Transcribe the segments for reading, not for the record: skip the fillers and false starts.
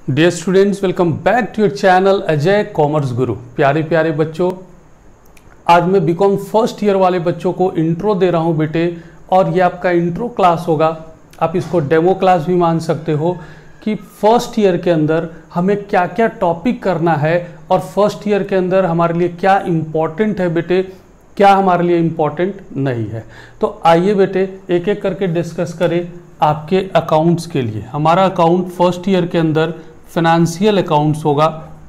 Dear students, welcome back to your channel Ajay commerce guru. प्यारे प्यारे बच्चों, आज मैं बीकॉम फर्स्ट ईयर वाले बच्चों को इंट्रो दे रहा हूं बेटे, और ये आपका इंट्रो क्लास होगा। आप इसको डेमो क्लास भी मान सकते हो कि फर्स्ट ईयर के अंदर हमें क्या क्या टॉपिक करना है और फर्स्ट ईयर के अंदर हमारे लिए क्या इम्पॉर्टेंट है बेटे, क्या हमारे लिए इम्पॉर्टेंट नहीं है। तो आइए बेटे एक एक करके डिस्कस करें। आपके अकाउंट्स के लिए हमारा अकाउंट फर्स्ट ईयर के अंदर फाइनेंशियल अकाउंट्स होगा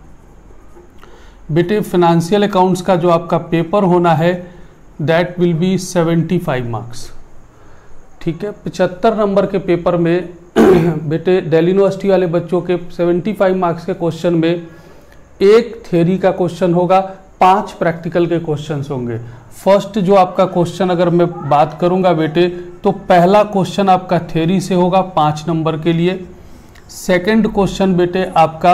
बेटे। फाइनेंशियल अकाउंट्स का जो आपका पेपर होना है दैट विल बी 75 मार्क्स। ठीक है, 75 नंबर के पेपर में बेटे दिल्ली यूनिवर्सिटी वाले बच्चों के 75 मार्क्स के क्वेश्चन में एक थ्योरी का क्वेश्चन होगा, 5 प्रैक्टिकल के क्वेश्चंस होंगे। फर्स्ट जो आपका क्वेश्चन अगर मैं बात करूंगा बेटे, तो पहला क्वेश्चन आपका थ्योरी से होगा 5 नंबर के लिए। सेकंड क्वेश्चन बेटे आपका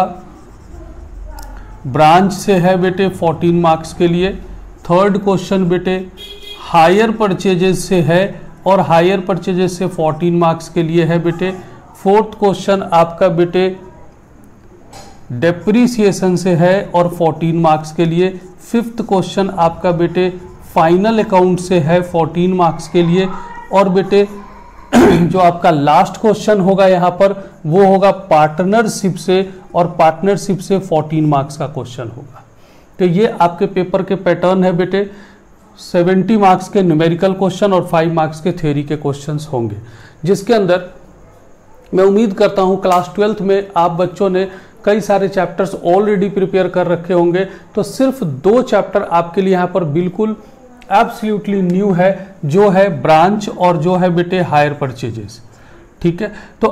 ब्रांच से है बेटे 14 मार्क्स के लिए। थर्ड क्वेश्चन बेटे हायर परचेजेस से है और हायर परचेजेस से 14 मार्क्स के लिए है बेटे। फोर्थ क्वेश्चन आपका बेटे डेप्रीसिएशन से है और 14 मार्क्स के लिए। फिफ्थ क्वेश्चन आपका बेटे फाइनल अकाउंट से है 14 मार्क्स के लिए। और बेटे जो आपका लास्ट क्वेश्चन होगा यहाँ पर वो होगा पार्टनरशिप से, और पार्टनरशिप से 14 मार्क्स का क्वेश्चन होगा। तो ये आपके पेपर के पैटर्न है बेटे। 70 मार्क्स के न्यूमेरिकल क्वेश्चन और 5 मार्क्स के थ्योरी के क्वेश्चंस होंगे, जिसके अंदर मैं उम्मीद करता हूँ क्लास 12th में आप बच्चों ने कई सारे चैप्टर्स ऑलरेडी प्रिपेयर कर रखे होंगे। तो सिर्फ 2 चैप्टर आपके लिए यहाँ पर बिल्कुल एब्सोल्युटली न्यू है, जो है ब्रांच और जो है बेटे हायर परचेजेस। ठीक है, तो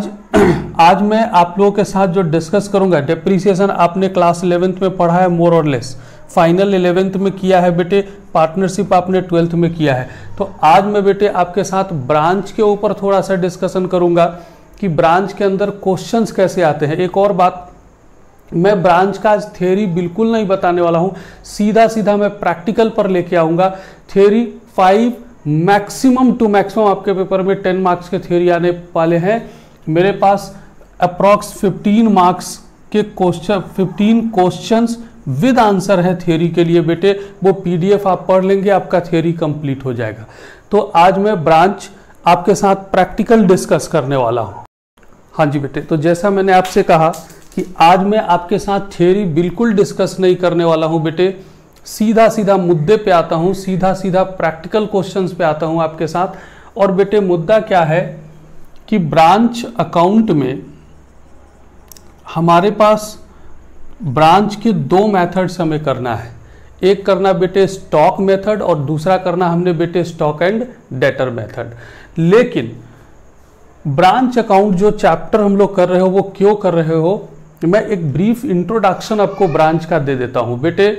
आज मैं आप लोगों के साथ जो डिस्कस करूंगा, डेप्रीसिएशन आपने क्लास 11th में पढ़ा है मोर और लेस, फाइनल 11th में किया है बेटे, पार्टनरशिप आपने 12th में किया है। तो आज मैं बेटे आपके साथ ब्रांच के ऊपर थोड़ा सा डिस्कशन करूंगा कि ब्रांच के अंदर क्वेश्चंस कैसे आते हैं। एक और बात, मैं ब्रांच का आज थ्योरी बिल्कुल नहीं बताने वाला हूं, सीधा सीधा मैं प्रैक्टिकल पर लेके आऊंगा। थ्योरी 5 मैक्सिमम टू मैक्सिमम आपके पेपर में 10 मार्क्स के थ्योरी आने वाले हैं। मेरे पास अप्रॉक्स 15 मार्क्स के क्वेश्चन, 15 क्वेश्चंस विद आंसर है थ्योरी के लिए बेटे। वो पीडीएफ आप पढ़ लेंगे, आपका थ्योरी कंप्लीट हो जाएगा। तो आज मैं ब्रांच आपके साथ प्रैक्टिकल डिस्कस करने वाला हूं। हाँ जी बेटे, तो जैसा मैंने आपसे कहा कि आज मैं आपके साथ थ्योरी बिल्कुल डिस्कस नहीं करने वाला हूं बेटे, सीधा सीधा मुद्दे पे आता हूं, सीधा सीधा प्रैक्टिकल क्वेश्चंस पे आता हूं आपके साथ। और बेटे मुद्दा क्या है कि ब्रांच अकाउंट में हमारे पास ब्रांच के 2 मेथड्स हमें करना है। एक करना बेटे स्टॉक मेथड और दूसरा करना हमने बेटे स्टॉक एंड डेटर मेथड। लेकिन ब्रांच अकाउंट जो चैप्टर हम लोग कर रहे हो वो क्यों कर रहे हो, मैं एक ब्रीफ इंट्रोडक्शन आपको ब्रांच का दे देता हूं बेटे।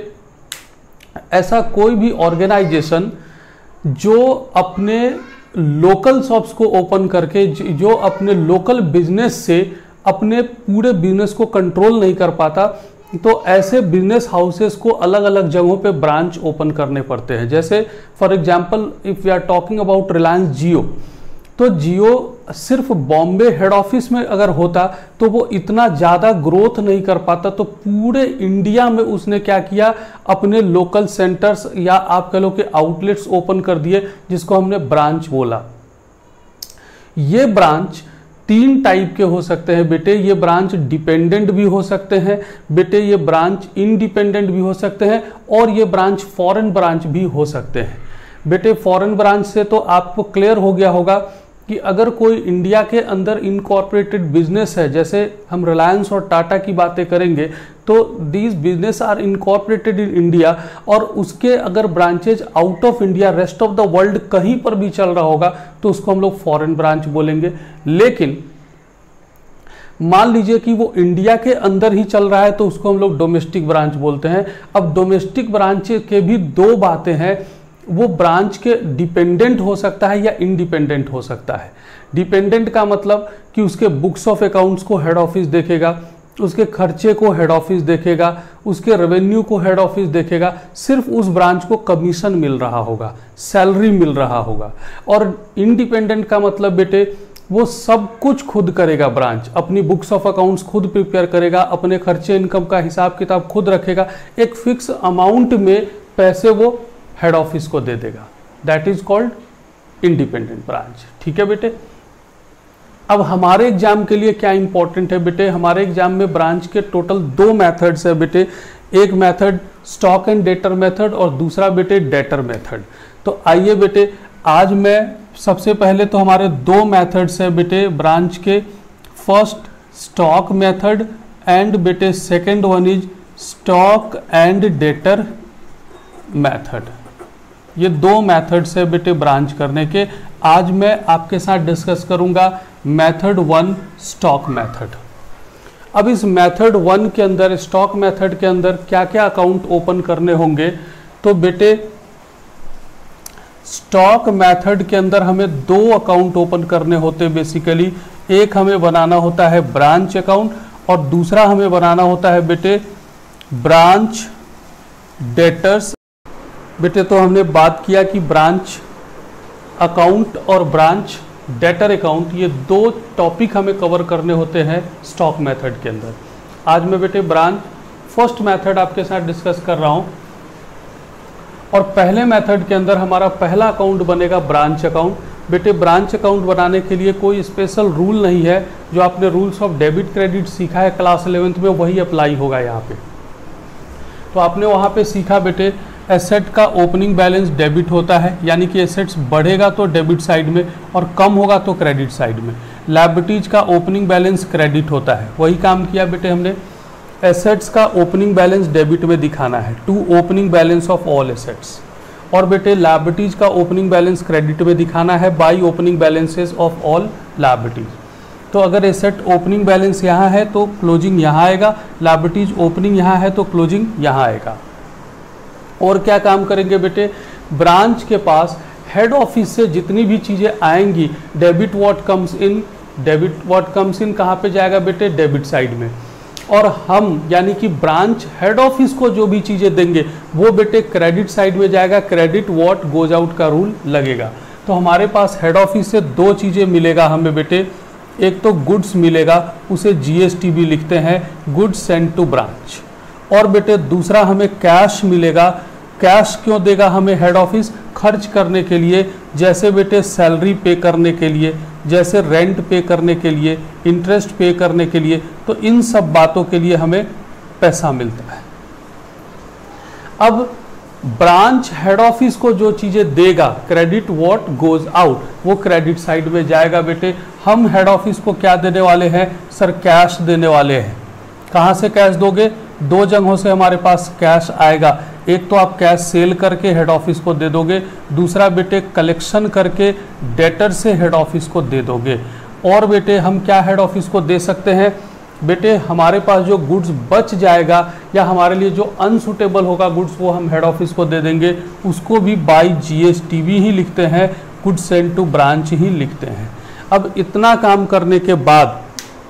ऐसा कोई भी ऑर्गेनाइजेशन जो अपने लोकल शॉप्स को ओपन करके, जो अपने लोकल बिजनेस से अपने पूरे बिजनेस को कंट्रोल नहीं कर पाता, तो ऐसे बिजनेस हाउसेस को अलग अलग जगहों पे ब्रांच ओपन करने पड़ते हैं। जैसे for example if we are talking about Reliance Jio, तो जियो सिर्फ बॉम्बे हेड ऑफिस में अगर होता तो वो इतना ज़्यादा ग्रोथ नहीं कर पाता। तो पूरे इंडिया में उसने क्या किया, अपने लोकल सेंटर्स या आप कह लो कि आउटलेट्स ओपन कर दिए, जिसको हमने ब्रांच बोला। ये ब्रांच 3 टाइप के हो सकते हैं बेटे। ये ब्रांच डिपेंडेंट भी हो सकते हैं बेटे, ये ब्रांच इंडिपेंडेंट भी हो सकते हैं, और ये ब्रांच फॉरेन ब्रांच भी हो सकते हैं बेटे। फॉरेन ब्रांच से तो आपको क्लियर हो गया होगा कि अगर कोई इंडिया के अंदर इनकॉर्पोरेटेड बिजनेस है, जैसे हम रिलायंस और टाटा की बातें करेंगे, तो these business are incorporated in India, और उसके अगर branches out of India, rest of the world कहीं पर भी चल रहा होगा, तो उसको हम लोग फॉरेन ब्रांच बोलेंगे। लेकिन मान लीजिए कि वो इंडिया के अंदर ही चल रहा है, तो उसको हम लोग डोमेस्टिक ब्रांच बोलते हैं। अब डोमेस्टिक ब्रांच के भी 2 बातें हैं, वो ब्रांच के डिपेंडेंट हो सकता है या इंडिपेंडेंट हो सकता है। डिपेंडेंट का मतलब कि उसके बुक्स ऑफ अकाउंट्स को हेड ऑफिस देखेगा, उसके खर्चे को हेड ऑफिस देखेगा, उसके रेवेन्यू को हेड ऑफिस देखेगा, सिर्फ उस ब्रांच को कमीशन मिल रहा होगा, सैलरी मिल रहा होगा। और इंडिपेंडेंट का मतलब बेटे वो सब कुछ खुद करेगा। ब्रांच अपनी बुक्स ऑफ अकाउंट्स खुद प्रिपेयर करेगा, अपने खर्चे इनकम का हिसाब किताब खुद रखेगा, एक फिक्स अमाउंट में पैसे वो हेड ऑफिस को दे देगा। That is called independent branch. ठीक है बेटे। अब हमारे एग्जाम के लिए क्या इंपॉर्टेंट है बेटे, हमारे एग्जाम में ब्रांच के टोटल 2 मेथड्स है बेटे। एक method stock and debtor method और दूसरा बेटे डेटर मेथड। तो आइए बेटे, आज मैं सबसे पहले तो हमारे 2 मेथड्स है बेटे ब्रांच के। फर्स्ट स्टॉक मेथड एंड बेटे second one is stock and debtor method. ये 2 मेथड्स है बेटे ब्रांच करने के। आज मैं आपके साथ डिस्कस करूंगा मेथड 1 स्टॉक मेथड। अब इस मेथड 1 के अंदर, स्टॉक मेथड के अंदर क्या क्या अकाउंट ओपन करने होंगे, तो बेटे स्टॉक मेथड के अंदर हमें 2 अकाउंट ओपन करने होते हैं बेसिकली। एक हमें बनाना होता है ब्रांच अकाउंट और दूसरा हमें बनाना होता है बेटे ब्रांच डेटर्स। बेटे तो हमने बात किया कि ब्रांच अकाउंट और ब्रांच डेटर अकाउंट, ये 2 टॉपिक हमें कवर करने होते हैं स्टॉक मेथड के अंदर। आज मैं बेटे ब्रांच फर्स्ट मेथड आपके साथ डिस्कस कर रहा हूं। और पहले मेथड के अंदर हमारा पहला अकाउंट बनेगा ब्रांच अकाउंट। बेटे ब्रांच अकाउंट बनाने के लिए कोई स्पेशल रूल नहीं है, जो आपने रूल्स ऑफ डेबिट क्रेडिट सीखा है क्लास 11th में वही अप्लाई होगा यहाँ पे। तो आपने वहाँ पे सीखा बेटे एसेट का ओपनिंग बैलेंस डेबिट होता है, यानी कि एसेट्स बढ़ेगा तो डेबिट साइड में और कम होगा तो क्रेडिट साइड में। लायबिलिटीज का ओपनिंग बैलेंस क्रेडिट होता है, वही काम किया बेटे हमने। एसेट्स का ओपनिंग बैलेंस डेबिट में दिखाना है, to opening balance of all assets. और बेटे लायबिलिटीज का ओपनिंग बैलेंस क्रेडिट में दिखाना है by opening balances of all liabilities. तो अगर एसेट ओपनिंग बैलेंस यहाँ है तो क्लोजिंग यहाँ आएगा, लायबिलिटीज ओपनिंग यहाँ है तो क्लोजिंग यहाँ आएगा। और क्या काम करेंगे बेटे, ब्रांच के पास हेड ऑफिस से जितनी भी चीज़ें आएंगी, debit what comes in, debit what comes in कहाँ पे जाएगा बेटे, डेबिट साइड में। और हम यानी कि ब्रांच हेड ऑफिस को जो भी चीज़ें देंगे वो बेटे क्रेडिट साइड में जाएगा, क्रेडिट व्हाट गोज आउट का रूल लगेगा। तो हमारे पास हेड ऑफिस से 2 चीज़ें मिलेगा हमें बेटे। एक तो गुड्स मिलेगा, उसे GST भी लिखते हैं, गुड्स सेंड टू ब्रांच। और बेटे दूसरा हमें कैश मिलेगा। कैश क्यों देगा हमें हेड ऑफिस, खर्च करने के लिए, जैसे बेटे सैलरी पे करने के लिए, जैसे रेंट पे करने के लिए, इंटरेस्ट पे करने के लिए। तो इन सब बातों के लिए हमें पैसा मिलता है। अब ब्रांच हेड ऑफिस को जो चीजें देगा, क्रेडिट व्हाट गोज आउट, वो क्रेडिट साइड में जाएगा बेटे। हम हेड ऑफिस को क्या देने वाले हैं सर, कैश देने वाले हैं। कहाँ से कैश दोगे, 2 जगहों से हमारे पास कैश आएगा। एक तो आप कैश सेल करके हेड ऑफिस को दे दोगे, दूसरा बेटे कलेक्शन करके डेटर से हेड ऑफिस को दे दोगे। और बेटे हम क्या हेड ऑफिस को दे सकते हैं बेटे, हमारे पास जो गुड्स बच जाएगा या हमारे लिए जो अनसुटेबल होगा गुड्स, वो हम हेड ऑफिस को दे देंगे, उसको भी बाई GST ही लिखते हैं, गुड्स सेंड टू ब्रांच ही लिखते हैं। अब इतना काम करने के बाद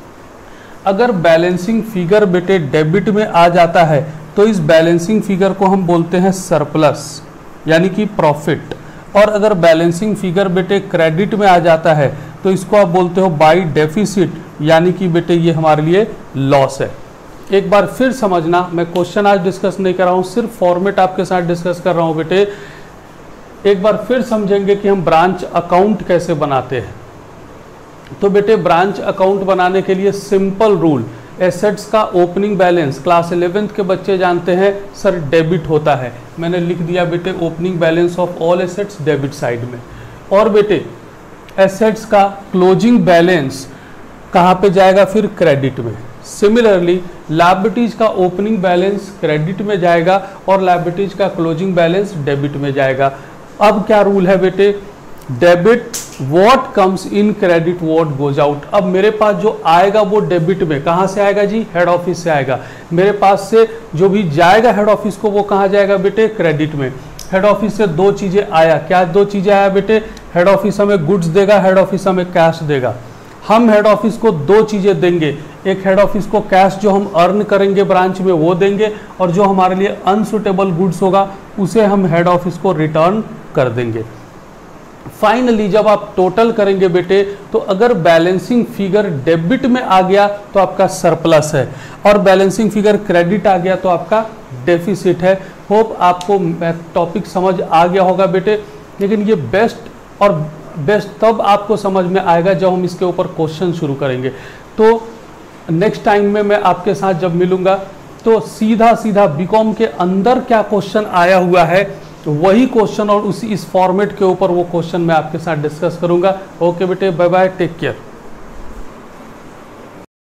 अगर बैलेंसिंग फिगर बेटे डेबिट में आ जाता है तो इस बैलेंसिंग फिगर को हम बोलते हैं सरप्लस यानी कि प्रॉफिट। और अगर बैलेंसिंग फिगर बेटे क्रेडिट में आ जाता है तो इसको आप बोलते हो बाई डेफिसिट, यानी कि बेटे ये हमारे लिए लॉस है। एक बार फिर समझना, मैं क्वेश्चन आज डिस्कस नहीं कर रहा हूँ, सिर्फ फॉर्मेट आपके साथ डिस्कस कर रहा हूँ बेटे। एक बार फिर समझेंगे कि हम ब्रांच अकाउंट कैसे बनाते हैं। तो बेटे ब्रांच अकाउंट बनाने के लिए सिंपल रूल, एसेट्स का ओपनिंग बैलेंस क्लास 11th के बच्चे जानते हैं सर डेबिट होता है, मैंने लिख दिया बेटे opening balance of all assets debit side में। और बेटे एसेट्स का क्लोजिंग बैलेंस कहाँ पे जाएगा, फिर क्रेडिट में। सिमिलरली लायबिलिटीज का ओपनिंग बैलेंस क्रेडिट में जाएगा और लायबिलिटीज का क्लोजिंग बैलेंस डेबिट में जाएगा। अब क्या रूल है बेटे, debit what comes in, credit what goes out. अब मेरे पास जो आएगा वो डेबिट में, कहाँ से आएगा जी, हेड ऑफिस से आएगा। मेरे पास से जो भी जाएगा हेड ऑफिस को वो कहाँ जाएगा बेटे, क्रेडिट में। हेड ऑफिस से 2 चीजें आया, क्या 2 चीजें आया बेटे, हेड ऑफिस हमें गुड्स देगा, हेड ऑफिस हमें कैश देगा। हम हेड ऑफिस को 2 चीजें देंगे, एक हेड ऑफिस को कैश जो हम अर्न करेंगे ब्रांच में वो देंगे, और जो हमारे लिए अनसुटेबल गुड्स होगा उसे हम हेड ऑफिस को रिटर्न कर देंगे। फाइनली जब आप टोटल करेंगे बेटे, तो अगर बैलेंसिंग फिगर डेबिट में आ गया तो आपका सरप्लस है, और बैलेंसिंग फिगर क्रेडिट आ गया तो आपका डेफिसिट है। होप आपको टॉपिक समझ आ गया होगा बेटे, लेकिन ये बेस्ट तब आपको समझ में आएगा जब हम इसके ऊपर क्वेश्चन शुरू करेंगे। तो नेक्स्ट टाइम में मैं आपके साथ जब मिलूंगा तो सीधा सीधा बीकॉम के अंदर क्या क्वेश्चन आया हुआ है वही क्वेश्चन और उसी इस फॉर्मेट के ऊपर वो क्वेश्चन मैं आपके साथ डिस्कस करूंगा। ओके बेटे, बाय बाय, टेक केयर।